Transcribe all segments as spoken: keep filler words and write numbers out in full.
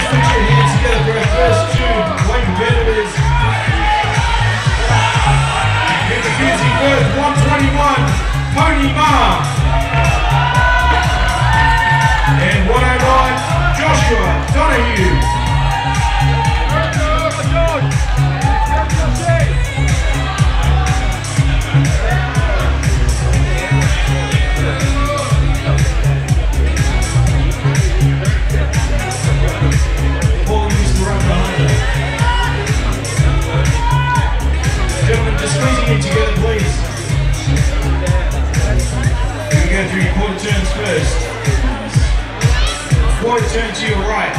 put your hands together for our first two weight competitors. Introducing first, one twenty-one, Pony Ma. And one oh nine, Joshua Donahue. Squeezing it together, please. Here we go through your quarter turns first. Quarter turn to your right.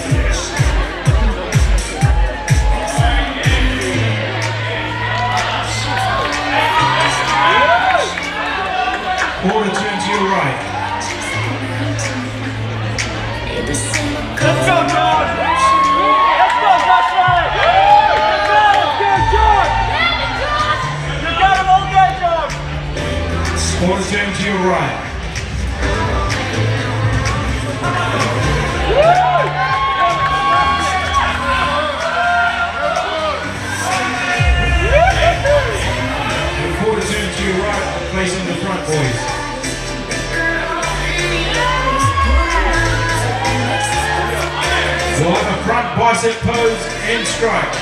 Quarter turn to your right. Let's go, John! Let's go, Joshua! Let's go, let's go, John! Quarter turn to your right. Quarter turn to your right, facing the front, boys. We'll have a front bicep pose and strike.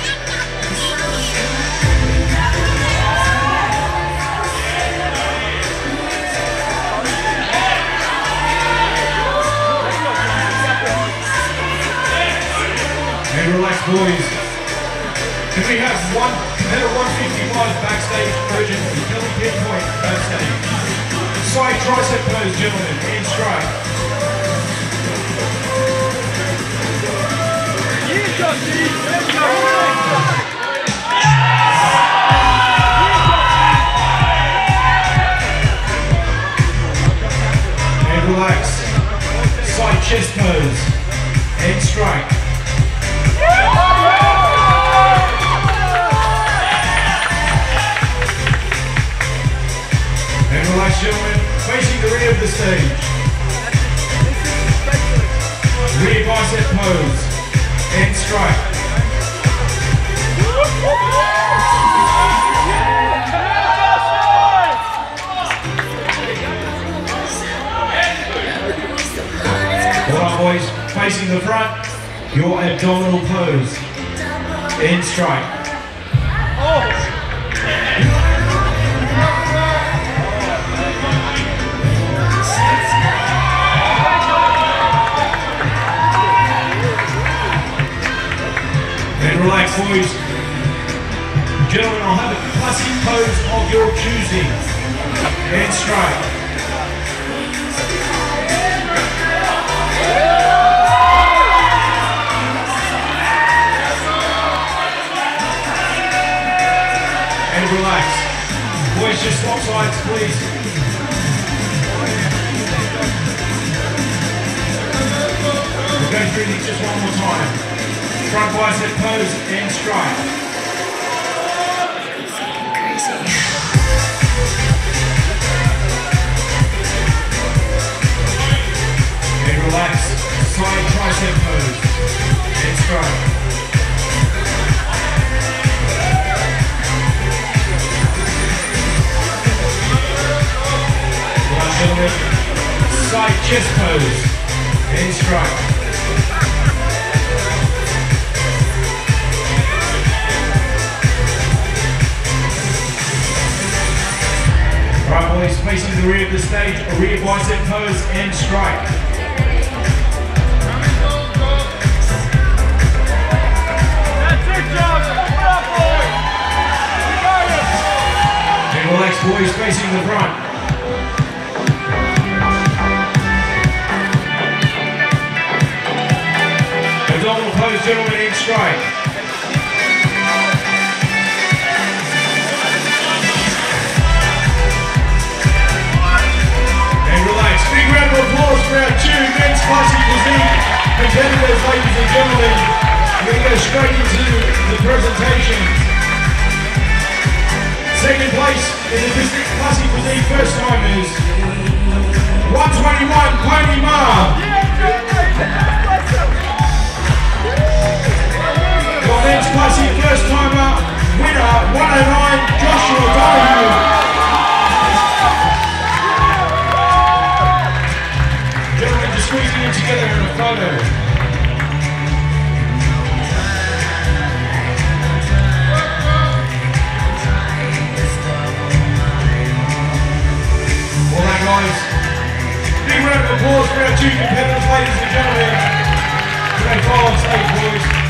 And relax, boys. Can we have one competitor one fifty-five backstage urgent Kelly pinpoint backstage? Side tricep pose, gentlemen, and strike. And relax. Side chest pose and strike. And relax, gentlemen, facing the rear of the stage. Rear bicep pose and strike. Alright, boys, facing the front, your abdominal pose and strike. Oh. And relax, boys. Gentlemen, I'll have a classic pose of your choosing. And strike. And relax. Boys, just swap sides, please. We'll go through these just one more time. Front bicep pose and strike. And relax. Side tricep pose and strike. Right, gentlemen. Side chest pose and strike. Right, boys, facing the rear of the stage, a rear bicep pose and strike. That's it, Josh! Come on, boy! And relax, boys, facing the front. Abdominal pose, gentlemen, and strike. Big round of applause for our two men's classic physique competitors, ladies and gentlemen. We're going to go straight into the presentations. Second place in the district classic physique first timers, one twenty-one, Pony Ma. Big round of applause for our two competitors, ladies and gentlemen. They fall on stage, boys.